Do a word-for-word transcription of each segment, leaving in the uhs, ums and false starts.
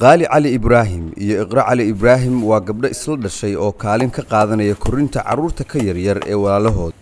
qaali cali ibraahim iyo iqra cali ibraahim waa gabdho isla dhashay oo kaalin ka qaadanaya korinta carruurta ka yaryar ee walaalahood.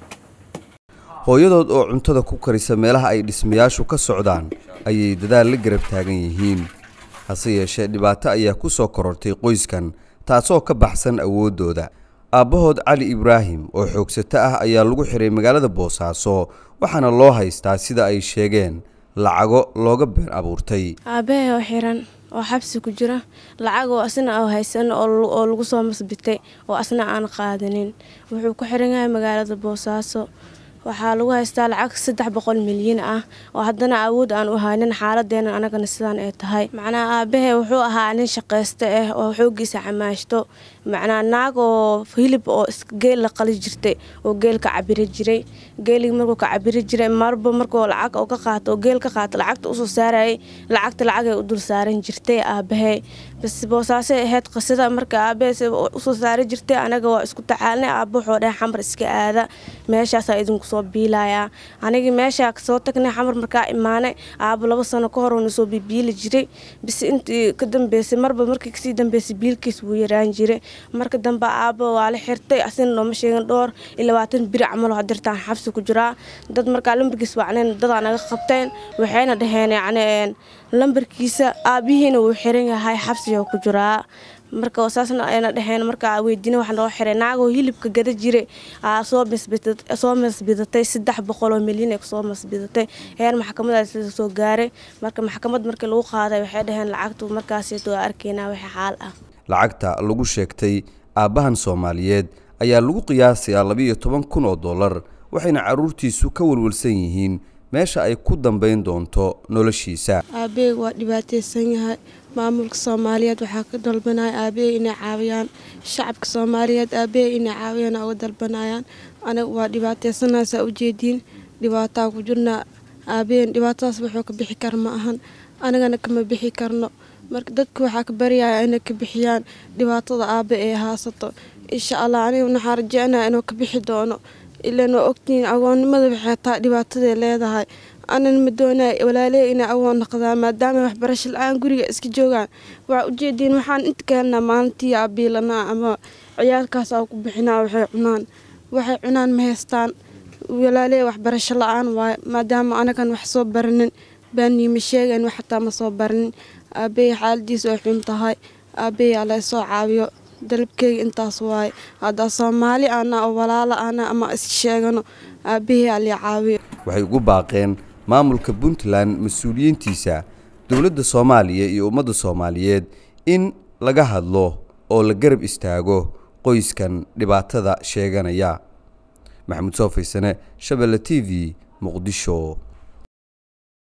hooyadood oo cuntada ku karisa meelaha ay dhismayaashu ka socdaan ayay dadaal la garab taagan yihiin. hase yeeshee dhibaato ayaa ku soo korortay qoyskan taasoo ka baxsan awoodooda. aabbahood cali ibraahim oo xoogsato ah ayaa lagu xiray magaalada Boosaaso waxaana loo haystaa sida ay sheegeen lacago looga been abuurtay. aabahay oo xiran oo xabsi ku jira lacag oo asna oo haysan oo lagu soo masbitay oo asna aan qaadanin wuxuu ku xiran yahay magaalada Boosaaso. waxaa lagu haystaa lacag saddex boqol milyan ah oo haddana awood aan u haynin xaaladeena anagana sidaan ay tahay. macnaa aabahay wuxuu ahaa nin shaqayste ah oo xoogiisa xamaashto macnaa naag oo hilib oo geel la qali jirtay oo geel ka cabiri jiray geeligi markuu ka cabiri jiray marba markuu lacag oo ka qaato oo geel ka qaato lacagta u soo saaray lacagta lacag ay u dul saaran jirtay aabahay. bas Boosaaso ahayd qasada marka aabahay u soo saaray jirtay anaga waa isku tacaalnay aabbo wuxuu dhahay xamar iska aada meeshaas ay idinku soo biilaya aniga meesha ka soo tagnay xamar marka imaanay aabbo laba sano ka hor uu soo biili jiray bis intii ka dambeysay marba markii kasii dambeysay biilkiis wuu yaraan jiray. marka dambe aabbo waa la xirtay asina nooma sheegin dhowr iyo labaatan bir camal oo dirtaan xabsi ku jira dad marka lambarkiis wacneen dad anaga qabteen waxayna dhaheen yacni lambarkiisa aabihiina wuu xiran yahay xabsi oo ku jira. marka wasaasna ayna dhaxeen marka weydiina waxa loo xiray naago hilibka gada jiray aa soo masbitay soo masbidatay saddex boqol milyan ee soo masbidatay heer maxkamada soo gaaray. marka maxkamad markii lagu qaaday waxay dhaheen lacagtu markaas ay arkeenaa wax xaal ah. lacagta lagu sheegtay aabahan Soomaaliyeed ayaa lagu qiyaasayaa laba iyo toban kun oo dollar waxayna carruurtiisu ka walwalsan yihiin meesha ay ku dambeyn doonto noloshiisa. aabahay waa dhibaataysan yahay maamulka Soomaaliyeed waxa ka dalbanay aabahay inay caawiyaan shacabka Soomaaliyeed aabahay inay caawiyaan oo dalbanayaan anaga waa dhibaataysanaasa u jeedin dhibaato ku jirna aabahay dhibaataas wuxuu ka bixi kar ma ahan anagana kama bixi karno. marka dadku waxa ka bariyaa inay ka bixiyaan dhibaatada aabahay ee haasato insha Allah aniga waxaan rajaynayaa inuu ka bixi doono ilaa noo ogtiin agoonnimada waxay taa dhibaatada leedahay anan ma doonay walaalay inay awoon noqdaan maadaama waxbarasho la'aan guriga iska joogaan waa u jeedin waxaan inta keenna maalintii aabiilana ama ciyaalkaas oo ku bixinaa waxay cunaan waxay cunaan ma haystaan walaalay waxbarasho la'aan waa maadaama anagan wax soo baranin baani ma sheegan wax taa ma soo baranin aabahay xaaladiis oo xun tahay aabahay ala soo caawiyo dalabkayga intaas waay hada Soomaali ana oo walaalo ana ama is sheegano aabahay ali caawiyo. waxay ugu baaqeen maamulka Puntland mas'uuliyiintiisa dawladda Soomaaliya iyo ummadda Soomaaliyeed in laga hadlo oo la garab istaago qoyskan dhibaatada sheeganaya. maxamuud Soo Faysane Shabelle T V Muqdisho.